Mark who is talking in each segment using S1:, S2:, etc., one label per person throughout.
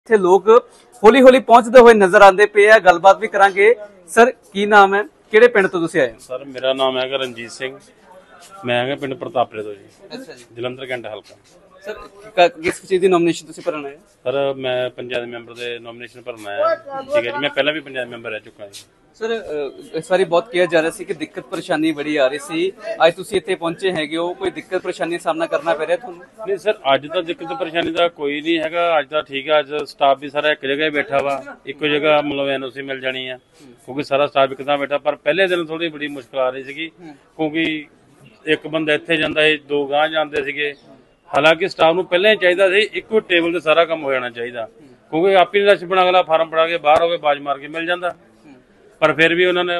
S1: ਇੱਥੇ ਲੋਕ ਹੌਲੀ ਹੌਲੀ ਪਹੁੰਚਦੇ ਹੋਏ ਨਜ਼ਰ ਆਉਂਦੇ ਪਏ ਆ। ਗੱਲਬਾਤ ਵੀ ਕਰਾਂਗੇ। ਸਰ ਕੀ ਨਾਮ ਹੈ, ਕਿਹੜੇ ਪਿੰਡ ਤੋਂ ਤੁਸੀਂ ਆਏ ਹੋ?
S2: ਸਰ ਮੇਰਾ ਨਾਮ ਹੈਗਾ ਰਣਜੀਤ ਸਿੰਘ। ਮੈਂ ਹੈਗਾ ਪਿੰਡ ਪ੍ਰਤਾਪਰੇ ਤੋਂ ਜੀ।
S1: ਅੱਛਾ ਜੀ।
S2: ਜਲੰਧਰ ਕੈਂਟ ਹਲਕਾ।
S1: ਸਰ ਕਿਸ ਚੀਜ਼ ਦੀ ਨੋਮੀਨੇਸ਼ਨ ਤੁਸੀਂ ਭਰਨਾ ਹੈ?
S2: ਸਰ ਮੈਂ ਪੰਚਾਇਤ ਮੈਂਬਰ ਦੇ ਨੋਮੀਨੇਸ਼ਨ ਭਰਨਾ ਹੈ। ਠੀਕ ਹੈ ਜੀ। ਮੈਂ ਪਹਿਲਾਂ ਵੀ ਪੰਚਾਇਤ ਮੈਂਬਰ ਰਹਿ ਚੁੱਕਾ ਜੀ।
S1: ਸਰ ਇਸ ਵਾਰੀ ਬਹੁਤ ਕਿਹਾ ਜਾ ਰਿਹਾ ਸੀ ਕਿ ਦਿੱਕਤ ਪਰੇਸ਼ਾਨੀ ਬੜੀ ਆ ਰਹੀ ਸੀ। ਅੱਜ ਤੁਸੀਂ ਇੱਥੇ ਪਹੁੰਚੇ ਹੈਗੇ ਹੋ, ਕੋਈ ਦਿੱਕਤ ਪਰੇਸ਼ਾਨੀ ਦਾ ਸਾਹਮਣਾ ਕਰਨਾ ਪੈ ਰਿਹਾ ਤੁਹਾਨੂੰ?
S2: ਨਹੀਂ ਸਰ, ਅੱਜ ਤਾਂ ਦਿੱਕਤ ਪਰੇਸ਼ਾਨੀ ਦਾ ਕੋਈ ਨਹੀਂ ਹੈਗਾ। ਅੱਜ ਤਾਂ ਠੀਕ ਹੈ। ਅੱਜ ਸਟਾਫ ਵੀ ਸਾਰਾ ਇੱਕ ਜਗ੍ਹਾ ਹੀ ਬੈਠਾ ਵਾ, ਇੱਕੋ ਜਗ੍ਹਾ ਮਤਲਬ ਐਨਓਸੀ ਮਿਲ ਜਾਣੀ ਆ, ਕਿਉਂਕਿ ਸਾਰਾ ਸਟਾਫ ਇੱਕ ਥਾਂ ਬੈਠਾ। ਪਰ ਪਹਿਲੇ ਦਿਨ ਥੋੜੀ ਬੜੀ ਮੁਸ਼ਕਲ ਆ ਰਹੀ ਸੀਗੀ, ਕਿਉਂਕਿ ਇੱਕ ਬੰਦਾ ਇੱਥੇ ਜਾਂਦਾ ਸੀ, ਦੋ ਗਾਂਹ ਜਾਂਦੇ ਸੀਗੇ। ਹਾਲਾਂਕਿ ਸਟਾਫ ਨੂੰ ਪਹਿਲਾਂ ਹੀ ਚਾਹੀਦਾ ਸੀ ਇੱਕੋ ਟੇਬਲ ਤੇ ਸਾਰਾ ਕੰਮ ਹੋ ਜਾਣਾ ਚਾਹੀਦਾ, ਕਿਉਂਕਿ ਆਪੀ ਨਹੀਂ ਰਸ਼ ਬਣਾ ਅਗਲਾ ਫਾਰਮ ਫੜਾ ਕੇ ਬਾਹਰ ਹੋਵੇ ਬਾਜ ਮਾਰ ਕੇ ਮਿਲ ਜਾਂਦਾ। ਪਰ ਫਿਰ ਵੀ ਉਹਨਾਂ ਨੇ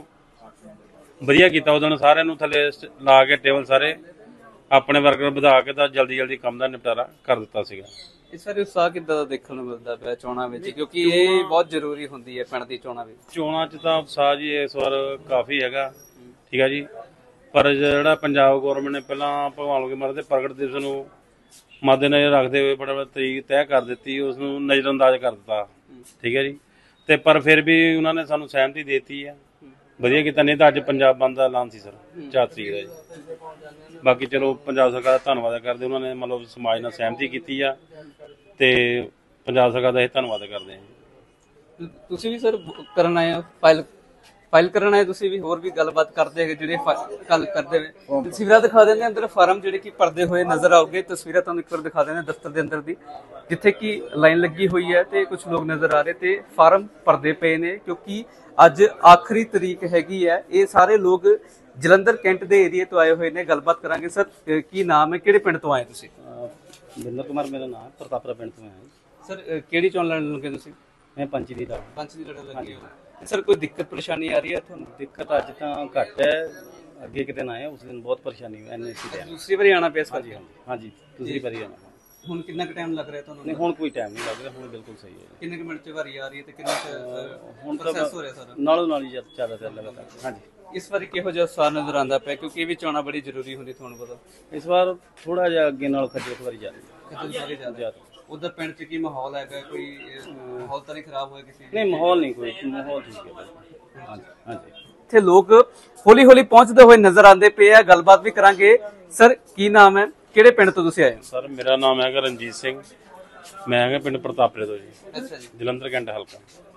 S2: ਮਤਲਬ ਵਧੀਆ ਕੀਤਾ, ਉਹਨਾਂ ਨੇ ਸਾਰਿਆਂ ਨੂੰ ਥੱਲੇ ਲਾ ਕੇ ਟੇਬਲ ਸਾਰੇ ਆਪਣੇ ਵਰਕਰ ਵਧਾ ਕੇ ਤਾਂ ਜਲਦੀ ਕੰਮ ਦਾ ਨਿਪਟਾਰਾ ਕਰ ਦਿੱਤਾ ਸੀਗਾ।
S1: ਇਸ ਵਾਰੀ ਉਤਸ਼ਾਹ ਕਿੱਦਾਂ ਦਾ ਦੇਖਣ ਨੂੰ ਮਿਲਦਾ ਪਿਆ ਚੋਣਾਂ ਵਿੱਚ, ਕਿਉਂਕਿ ਇਹ ਬਹੁਤ ਜ਼ਰੂਰੀ ਹੁੰਦੀ ਹੈ ਪਿੰਡ ਦੀ ਚੋਣਾਂ ਵਿੱਚ?
S2: ਚੋਣਾਂ 'ਚ ਤਾਂ ਉਤਸ਼ਾਹ ਜੀ ਇਸ ਵਾਰ ਕਾਫੀ ਹੈਗਾ। ਠੀਕ ਹੈ ਜੀ। ਪਰ ਜਿਹੜਾ ਪੰਜਾਬ ਗੌਰਮੈਂਟ ਨੇ ਪਹਿਲਾਂ ਭਗਵਾਨ ਕੇ ਮਰ ਦੇ ਪ੍ਰਗਟ ਦਿਵਸ ਨੂੰ ਮੱਦੇਨਜ਼ਰ ਰੱਖਦੇ ਹੋਏ ਬੜਾ ਤਰੀਕ ਤੈਅ ਕਰ ਦਿੱਤੀ, ਉਸ ਨੂੰ ਨਜ਼ਰਅੰਦਾਜ਼ ਕਰ ਦਿੱਤਾ। ਠੀਕ ਹੈ ਜੀ। ਤੇ ਪਰ ਫਿਰ ਵੀ ਉਹਨਾਂ ਨੇ ਸਾਨੂੰ ਸਹਿਮਤੀ ਦੇ ਦਿੱਤੀ ਹੈ, ਵਧੀਆ ਕੀਤਾ। ਨਹੀਂ ਤਾਂ ਅੱਜ ਪੰਜਾਬ ਬੰਦ ਦਾ ਐਲਾਨ ਸੀ ਸਰ 4 ਤਰੀਕ ਦਾ ਜੀ। ਬਾਕੀ ਚਲੋ ਪੰਜਾਬ ਸਰਕਾਰ ਦਾ ਧੰਨਵਾਦ ਕਰਦੇ, ਉਹਨਾਂ ਨੇ ਮਤਲਬ ਸਮਾਜ ਨਾਲ ਸਹਿਮਤੀ ਕੀਤੀ ਆ ਤੇ ਪੰਜਾਬ ਸਰਕਾਰ ਦਾ ਇਹ ਧੰਨਵਾਦ ਕਰਦੇ ਹਾਂ।
S1: ਤੁਸੀਂ ਵੀ ਸਰ ਕਰਨ ਆਏ ਹੋ, ਫਾਈਲ ਕਰਨ ਆਏ ਤੁਸੀਂ ਵੀ? ਹੋਰ ਵੀ ਗੱਲਬਾਤ ਕਰਦੇ ਹੈਗੇ ਜਿਹੜੇ ਗੱਲ ਕਰਦੇ ਹੋਏ ਤਸਵੀਰਾਂ ਦਿਖਾ ਦਿੰਦੇ ਅੰਦਰ ਫਾਰਮ ਜਿਹੜੇ ਕਿ ਭਰਦੇ ਹੋਏ ਨਜ਼ਰ ਆਉਗੇ। ਤਸਵੀਰਾਂ ਤੁਹਾਨੂੰ ਇੱਕ ਵਾਰ ਦਿਖਾ ਦਿੰਦੇ ਦਫ਼ਤਰ ਦੇ ਅੰਦਰ ਦੀ, ਜਿੱਥੇ ਕਿ ਲਾਈਨ ਲੱਗੀ ਹੋਈ ਹੈ ਤੇ ਕੁਝ ਲੋਕ ਨਜ਼ਰ ਆ ਰਹੇ ਤੇ ਫਾਰਮ ਭਰਦੇ ਪਏ ਨੇ, ਕਿਉਂਕਿ ਅੱਜ ਆਖਰੀ ਤਰੀਕ ਹੈਗੀ ਹੈ। ਇਹ ਸਾਰੇ ਲੋਕ ਜਲੰਧਰ ਕੈਂਟ ਦੇ ਏਰੀਏ ਤੋਂ ਆਏ ਹੋਏ ਨੇ। ਗੱਲਬਾਤ ਕਰਾਂਗੇ। ਸਰ ਕੀ ਨਾਮ ਹੈ, ਕਿਹੜੇ ਪਿੰਡ ਤੋਂ ਆਏ ਤੁਸੀਂ?
S3: ਬਿੰਦਰ ਕੁਮਾਰ ਮੇਰਾ ਨਾਮ, ਪ੍ਰਤਾਪਰਾ ਪਿੰਡ ਤੋਂ ਆਇਆ।
S1: ਸਰ ਕਿਹੜੀ ਚੋਣ ਲੜਨ ਲੱਗੇ ਤੁਸੀਂ?
S3: ਮੈਂ ਪੰਚ ਦੀ
S1: ਲੜਨ ਲੱਗੇ ਹੋ। ਸਰ ਕੋਈ ਦਿੱਕਤ ਪਰੇਸ਼ਾਨੀ ਆ ਰਹੀ ਹੈ ਤੁਹਾਨੂੰ?
S3: ਦਿੱਕਤ ਅੱਜ ਤਾਂ ਘੱਟ ਹੈ, ਅੱਗੇ ਕਿਤੇ ਨਾ ਆਏ ਉਸ ਦਿਨ ਬਹੁਤ ਪਰੇਸ਼ਾਨੀ ਹੋਈ ਐਨਐਸੀ ਤੇ।
S1: ਦੂਸਰੀ ਵਾਰੀ ਆਣਾ ਪਿਆ?
S3: ਹਾਂਜੀ ਦੂਸਰੀ ਵਾਰੀ ਆਣਾ।
S1: ਹੁਣ ਕਿੰਨਾ ਕੁ ਟਾਈਮ ਲੱਗ ਰਿਹਾ ਤੁਹਾਨੂੰ?
S3: ਨਹੀਂ ਹੁਣ ਕੋਈ ਟਾਈਮ ਨਹੀਂ ਲੱਗ ਰਿਹਾ, ਹੁਣ ਬਿਲਕੁਲ ਸਹੀ ਹੈ।
S1: ਕਿੰਨੇ ਕੁ ਮਿੰਟ ਚ ਵਾਰੀ ਆ ਰਹੀ ਹੈ ਤੇ ਕਿੰਨਾ
S3: ਹੁਣ
S1: ਪ੍ਰੋਸੈਸ ਹੋ ਰਿਹਾ ਸਰ?
S3: ਨਾਲੋਂ ਨਾਲ ਹੀ ਚੱਲ ਰਿਹਾ ਲਗਾਤਾਰ। ਹਾਂਜੀ।
S1: ਇਸ ਵਾਰੀ ਕਿਹੋ ਜਿਹਾ ਉਤਸ਼ਾਹ ਨਜ਼ਰ ਆਉਂਦਾ ਪਿਆ, ਕਿਉਂਕਿ ਇਹ ਵੀ ਚੋਣਾਂ ਬੜੀ ਜ਼ਰੂਰੀ ਹੁੰਦੀ ਤੁਹਾਨੂੰ ਪਤਾ?
S3: ਇਸ ਵਾਰ ਥੋੜਾ ਜਿਹਾ ਅੱਗੇ ਨਾਲ ਖੱਜਲ ਖਵਾਰੀ ਜਾ ਰਹੀ ਹੈ।
S1: ਉਧਰ ਪਿੰਡ ਚ ਕੀ ਮਾਹੌਲ ਹੈਗਾ? ਕੋਈ ਮਾਹੌਲ ਤਾਂ ਨਹੀਂ ਖਰਾਬ ਹੋਇਆ ਕਿਸੇ?
S3: ਨਹੀਂ ਮਾਹੌਲ ਨਹੀਂ, ਕੋਈ ਮਾਹੌਲ ਠੀਕ ਹੈ। ਹਾਂਜੀ।
S1: ਇੱਥੇ ਲੋਕ ਹੌਲੀ ਹੌਲੀ ਪਹੁੰਚਦੇ ਹੋਏ ਨਜ਼ਰ ਆਉਂਦੇ ਪਏ ਆ। ਗੱਲਬਾਤ ਵੀ ਕਰਾਂਗੇ। ਸਰ ਕੀ ਨਾਮ ਹੈ, ਕਿਹੜੇ ਪਿੰਡ ਤੋਂ ਤੁਸੀਂ ਆਏ ਹੋ?
S2: ਸਰ ਮੇਰਾ ਨਾਮ ਹੈਗਾ ਰਣਜੀਤ ਸਿੰਘ। ਮੈਂ ਹੈਗਾ ਪਿੰਡ ਪ੍ਰਤਾਪਰੇ ਤੋਂ ਜੀ।
S1: ਅੱਛਾ ਜੀ।
S2: ਜਲੰਧਰ ਕੈਂਟ ਹਲਕਾ।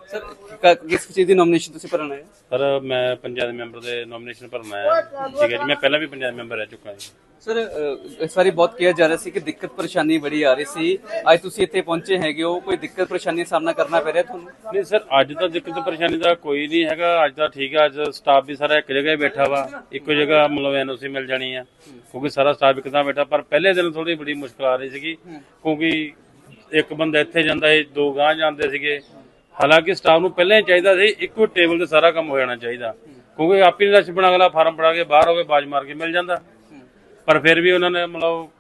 S1: ਸਰ ਕਿਸ ਚੀਜ਼ ਦੀ ਨੋਮੀਨੇਸ਼ਨ ਤੁਸੀਂ ਭਰਨਾ ਹੈ?
S2: ਸਰ ਮੈਂ ਪੰਚਾਇਤ ਮੈਂਬਰ ਦੇ ਨੋਮੀਨੇਸ਼ਨ ਭਰਨਾ ਹੈ। ਠੀਕ ਹੈ ਜੀ। ਮੈਂ ਪਹਿਲਾਂ ਵੀ ਪੰਚਾਇਤ ਮੈਂਬਰ ਰਹਿ ਚੁੱਕਾ ਜੀ।
S1: ਸਰ ਇਸ ਵਾਰੀ ਬਹੁਤ ਕਿਹਾ ਜਾ ਰਿਹਾ ਸੀ ਕਿ ਦਿੱਕਤ ਪਰੇਸ਼ਾਨੀ ਬੜੀ ਆ ਰਹੀ ਸੀ। ਅੱਜ ਤੁਸੀਂ ਇੱਥੇ ਪਹੁੰਚੇ ਹੈਗੇ ਹੋ, ਕੋਈ ਦਿੱਕਤ ਪਰੇਸ਼ਾਨੀ ਦਾ ਸਾਹਮਣਾ ਕਰਨਾ ਪੈ ਰਿਹਾ ਤੁਹਾਨੂੰ?
S2: ਨਹੀਂ ਸਰ, ਅੱਜ ਤਾਂ ਦਿੱਕਤ ਪਰੇਸ਼ਾਨੀ ਦਾ ਕੋਈ ਨਹੀਂ ਹੈਗਾ। ਅੱਜ ਤਾਂ ਠੀਕ ਹੈ। ਅੱਜ ਸਟਾਫ ਵੀ ਸਾਰਾ ਇੱਕ ਜਗ੍ਹਾ ਹੀ ਬੈਠਾ ਵਾ, ਇੱਕੋ ਜਗ੍ਹਾ ਮਤਲਬ ਐਨਓਸੀ ਮਿਲ ਜਾਣੀ ਆ, ਕਿਉਂਕਿ ਸਾਰਾ ਸਟਾਫ ਇੱਕ ਥਾਂ ਬੈਠਾ। ਪਰ ਪਹਿਲੇ ਦਿਨ ਥੋੜੀ ਬੜੀ ਮੁਸ਼ਕਲ ਆ ਰਹੀ ਸੀਗੀ, ਕਿਉਂਕਿ ਇੱਕ ਬੰਦਾ ਇੱਥੇ ਜਾਂਦਾ ਸੀ, ਦੋ ਗਾਂਹ ਜਾਂਦੇ ਸੀਗੇ। ਹਾਲਾਂਕਿ ਸਟਾਫ ਨੂੰ ਪਹਿਲਾਂ ਹੀ ਚਾਹੀਦਾ ਸੀ ਇੱਕੋ ਟੇਬਲ ਤੇ ਸਾਰਾ ਕੰਮ ਹੋ ਜਾਣਾ ਚਾਹੀਦਾ, ਕਿਉਂਕਿ ਆਪੀ ਨਹੀਂ ਰਸ਼ ਬਣਾ ਅਗਲਾ ਫਾਰਮ ਫੜਾ ਕੇ ਬਾਹਰ ਹੋਵੇ ਬਾਜ ਮਾਰ ਕੇ ਮਿਲ ਜਾਂਦਾ। ਪਰ ਫਿਰ ਵੀ ਉਹਨਾਂ ਨੇ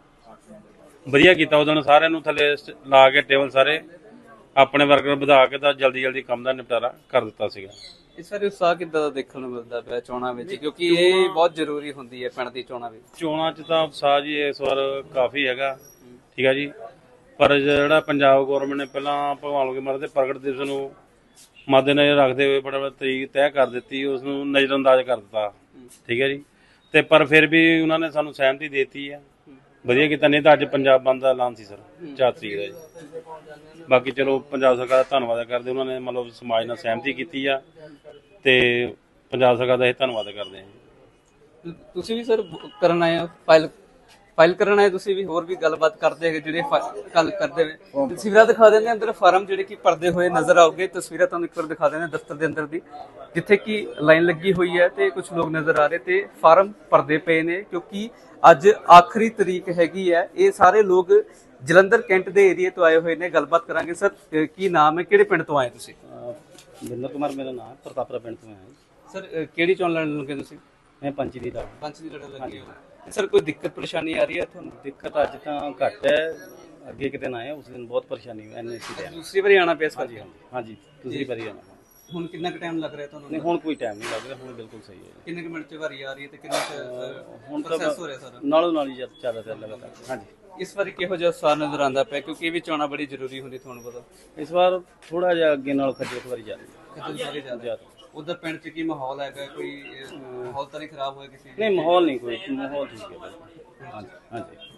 S2: ਮਤਲਬ ਵਧੀਆ ਕੀਤਾ, ਉਹਨਾਂ ਨੇ ਸਾਰਿਆਂ ਨੂੰ ਥੱਲੇ ਲਾ ਕੇ ਟੇਬਲ ਸਾਰੇ ਆਪਣੇ ਵਰਕਰ ਵਧਾ ਕੇ ਤਾਂ ਜਲਦੀ ਕੰਮ ਦਾ ਨਿਪਟਾਰਾ ਕਰ ਦਿੱਤਾ ਸੀਗਾ।
S1: ਇਸ ਵਾਰੀ ਉਤਸ਼ਾਹ ਕਿੱਦਾਂ ਦਾ ਦੇਖਣ ਨੂੰ ਮਿਲਦਾ ਪਿਆ ਚੋਣਾਂ ਵਿੱਚ, ਕਿਉਂਕਿ ਇਹ ਬਹੁਤ ਜ਼ਰੂਰੀ ਹੁੰਦੀ ਹੈ ਪਿੰਡ ਦੀ ਚੋਣਾਂ ਵਿੱਚ?
S2: ਚੋਣਾਂ 'ਚ ਤਾਂ ਉਤਸ਼ਾਹ ਜੀ ਇਸ ਵਾਰ ਕਾਫੀ ਹੈਗਾ। ਠੀਕ ਹੈ ਜੀ। ਪਰ ਜਿਹੜਾ ਪੰਜਾਬ ਗੌਰਮੈਂਟ ਨੇ ਪਹਿਲਾਂ ਭਗਵਾਨ ਕੇ ਮਰ ਦੇ ਪ੍ਰਗਟ ਦਿਵਸ ਨੂੰ ਮੱਦੇਨਜ਼ਰ ਰੱਖਦੇ ਹੋਏ ਬੜਾ ਤਰੀਕ ਤੈਅ ਕਰ ਦਿੱਤੀ, ਉਸ ਨੂੰ ਨਜ਼ਰਅੰਦਾਜ਼ ਕਰ ਦਿੱਤਾ। ਠੀਕ ਹੈ ਜੀ। ਤੇ ਪਰ ਫਿਰ ਵੀ ਉਹਨਾਂ ਨੇ ਸਾਨੂੰ ਸਹਿਮਤੀ ਦੇ ਦਿੱਤੀ ਹੈ, ਵਧੀਆ ਕੀਤਾ। ਨਹੀਂ ਤਾਂ ਅੱਜ ਪੰਜਾਬ ਬੰਦ ਦਾ ਐਲਾਨ ਸੀ ਸਰ 4 ਤਰੀਕ ਦਾ ਜੀ। ਬਾਕੀ ਚਲੋ ਪੰਜਾਬ ਸਰਕਾਰ ਦਾ ਧੰਨਵਾਦ ਕਰਦੇ, ਉਹਨਾਂ ਨੇ ਮਤਲਬ ਸਮਾਜ ਨਾਲ ਸਹਿਮਤੀ ਕੀਤੀ ਆ ਤੇ ਪੰਜਾਬ ਸਰਕਾਰ ਦਾ ਇਹ ਧੰਨਵਾਦ ਕਰਦੇ ਹਾਂ।
S1: ਤੁਸੀਂ ਵੀ ਸਰ ਕਰਨ ਆਏ ਹੋ, ਫਾਈਲ ਕਰਨ ਆਏ ਤੁਸੀਂ ਵੀ? ਹੋਰ ਵੀ ਗੱਲਬਾਤ ਕਰਦੇ ਹੈਗੇ ਜਿਹੜੇ ਗੱਲ ਕਰਦੇ ਹੋਏ ਤਸਵੀਰਾਂ ਦਿਖਾ ਦਿੰਦੇ ਅੰਦਰ ਫਾਰਮ ਜਿਹੜੇ ਕਿ ਭਰਦੇ ਹੋਏ ਨਜ਼ਰ ਆਉਗੇ। ਤਸਵੀਰਾਂ ਤੁਹਾਨੂੰ ਇੱਕ ਵਾਰ ਦਿਖਾ ਦਿੰਦੇ ਦਫ਼ਤਰ ਦੇ ਅੰਦਰ ਦੀ, ਜਿੱਥੇ ਕਿ ਲਾਈਨ ਲੱਗੀ ਹੋਈ ਹੈ ਤੇ ਕੁਝ ਲੋਕ ਨਜ਼ਰ ਆ ਰਹੇ ਤੇ ਫਾਰਮ ਭਰਦੇ ਪਏ ਨੇ, ਕਿਉਂਕਿ ਅੱਜ ਆਖਰੀ ਤਰੀਕ ਹੈਗੀ ਹੈ। ਇਹ ਸਾਰੇ ਲੋਕ ਜਲੰਧਰ ਕੈਂਟ ਦੇ ਏਰੀਏ ਤੋਂ ਆਏ ਹੋਏ ਨੇ। ਗੱਲਬਾਤ ਕਰਾਂਗੇ। ਸਰ ਕੀ ਨਾਮ ਹੈ, ਕਿਹੜੇ ਪਿੰਡ ਤੋਂ ਆਏ ਤੁਸੀਂ?
S3: ਬਿੰਦਰ ਕੁਮਾਰ ਮੇਰਾ ਨਾਮ, ਪ੍ਰਤਾਪਰਾ ਪਿੰਡ ਤੋਂ ਆਇਆ।
S1: ਸਰ ਕਿਹੜੀ ਚੋਣ ਲੜਨ ਲੱਗੇ ਤੁਸੀਂ?
S3: ਮੈਂ ਪੰਚ ਦੀ
S1: ਲੜਨ ਲੱਗੇ ਹੋ। ਸਰ ਕੋਈ ਦਿੱਕਤ ਪਰੇਸ਼ਾਨੀ ਆ ਰਹੀ ਹੈ ਤੁਹਾਨੂੰ?
S3: ਦਿੱਕਤ ਅੱਜ ਤਾਂ ਘੱਟ ਹੈ, ਅੱਗੇ ਕਿਤੇ ਨਾ ਆਏ ਉਸ ਦਿਨ ਬਹੁਤ ਪਰੇਸ਼ਾਨੀ ਹੋਈ ਐਨਐਸੀ ਤੇ।
S1: ਦੂਸਰੀ ਵਾਰੀ ਆਣਾ ਪਿਆ?
S3: ਹਾਂਜੀ ਦੂਸਰੀ ਵਾਰੀ ਆਣਾ।
S1: ਹੁਣ ਕਿੰਨਾ ਕੁ ਟਾਈਮ ਲੱਗ ਰਿਹਾ ਤੁਹਾਨੂੰ?
S3: ਨਹੀਂ ਹੁਣ ਕੋਈ ਟਾਈਮ ਨਹੀਂ ਲੱਗ ਰਿਹਾ, ਹੁਣ ਬਿਲਕੁਲ ਸਹੀ ਹੈ।
S1: ਕਿੰਨੇ ਕੁ ਮਿੰਟ ਚ ਵਾਰੀ ਆ ਰਹੀ ਹੈ ਤੇ ਕਿੰਨਾ
S3: ਹੁਣ
S1: ਪ੍ਰੋਸੈਸ ਹੋ ਰਿਹਾ ਸਰ?
S3: ਨਾਲੋਂ ਨਾਲ ਹੀ ਚੱਲ ਰਿਹਾ ਲਗਾਤਾਰ। ਹਾਂਜੀ।
S1: ਇਸ ਵਾਰੀ ਕਿਹੋ ਜਿਹਾ ਉਤਸ਼ਾਹ ਨਜ਼ਰ ਆਉਂਦਾ ਪਿਆ ਕਿਉਂਕਿ ਇਹ ਵੀ ਚੋਣਾਂ ਬੜੀ ਜ਼ਰੂਰੀ ਹੁੰਦੀ ਤੁਹਾਨੂੰ ਪਤਾ
S3: ਇਸ ਵਾਰ ਥੋੜਾ ਜਿਹਾ ਅੱਗੇ ਨਾਲ ਖੱਜਲ ਖਵਾਰੀ ਜ਼ਿਆਦਾ
S1: ਸਾਰੇ ਜ਼ਿਆਦਾ ਉਧਰ ਪਿੰਡ 'ਚ ਕੀ ਮਾਹੌਲ ਹੈਗਾ ਕੋਈ ਮਾਹੌਲ ਤਾਂ ਨਹੀਂ ਖਰਾਬ ਹੋਇਆ ਕਿਸੇ
S3: ਨਹੀਂ ਮਾਹੌਲ ਨਹੀਂ ਕੋਈ ਮਾਹੌਲ ਠੀਕ ਹੈ ਹਾਂਜੀ ਹਾਂਜੀ